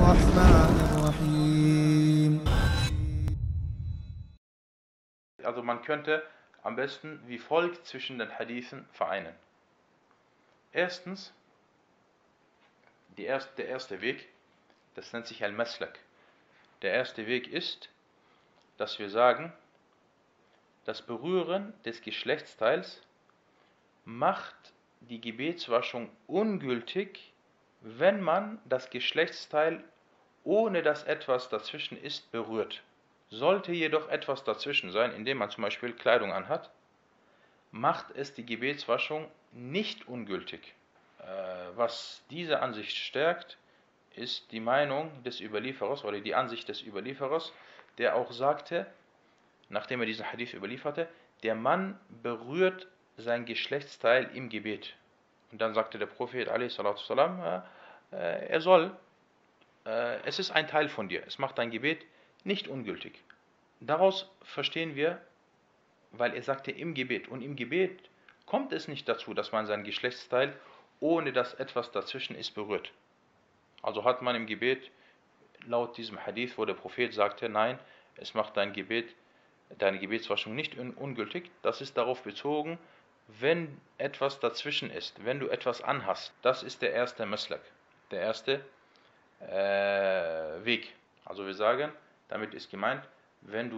الرحمن الرحيم. Also man könnte am besten wie folgt zwischen den Hadithen vereinen. Erstens, der erste Weg, das nennt sich Al-Maslak. Der erste Weg ist, dass wir sagen, das Berühren des Geschlechtsteils macht die Gebetswaschung ungültig, wenn man das Geschlechtsteil, ohne dass etwas dazwischen ist, berührt. Sollte jedoch etwas dazwischen sein, indem man zum Beispiel Kleidung anhat, macht es die Gebetswaschung nicht ungültig. Was diese Ansicht stärkt, ist die Meinung des Überlieferers oder die Ansicht des Überlieferers, der auch sagte, nachdem er diesen Hadith überlieferte, der Mann berührt sein Geschlechtsteil im Gebet. Und dann sagte der Prophet a.s. Es ist ein Teil von dir, es macht dein Gebet nicht ungültig. Daraus verstehen wir, weil er sagte im Gebet, und im Gebet kommt es nicht dazu, dass man sein Geschlechtsteil, ohne dass etwas dazwischen ist, berührt. Also hat man im Gebet, laut diesem Hadith, wo der Prophet sagte, nein, es macht dein Gebet, deine Gebetswaschung nicht ungültig, das ist darauf bezogen, wenn etwas dazwischen ist, wenn du etwas anhast. Das ist der erste Maslak, der erste Weg. Also wir sagen, damit ist gemeint, wenn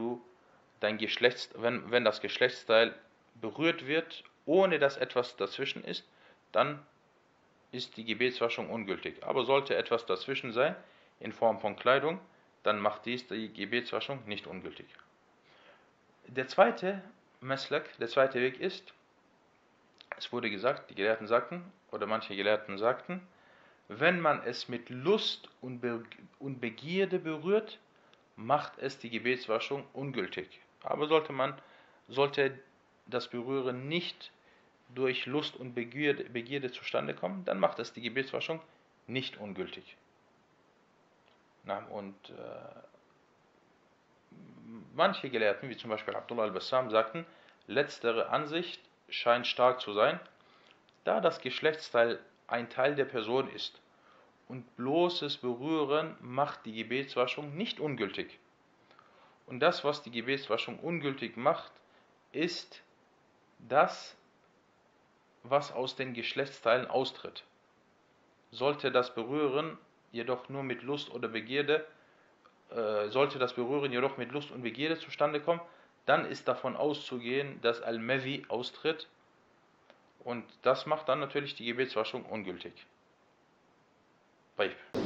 das Geschlechtsteil berührt wird, ohne dass etwas dazwischen ist, dann ist die Gebetswaschung ungültig. Aber sollte etwas dazwischen sein, in Form von Kleidung, dann macht dies die Gebetswaschung nicht ungültig. Der zweite Maslak, der zweite Weg ist, es wurde gesagt, die Gelehrten sagten, oder manche Gelehrten sagten, wenn man es mit Lust und Begierde berührt, macht es die Gebetswaschung ungültig. Aber sollte das Berühren nicht durch Lust und Begierde zustande kommen, dann macht es die Gebetswaschung nicht ungültig. Manche Gelehrten, wie zum Beispiel Abdullah al-Bassam, sagten, letztere Ansicht scheint stark zu sein, da das Geschlechtsteil ein Teil der Person ist und bloßes Berühren macht die Gebetswaschung nicht ungültig. Und das, was die Gebetswaschung ungültig macht, ist das, was aus den Geschlechtsteilen austritt. Sollte das Berühren jedoch mit Lust und Begierde zustande kommen, dann ist davon auszugehen, dass Al-Madhi austritt, und das macht dann natürlich die Gebetswaschung ungültig. طيب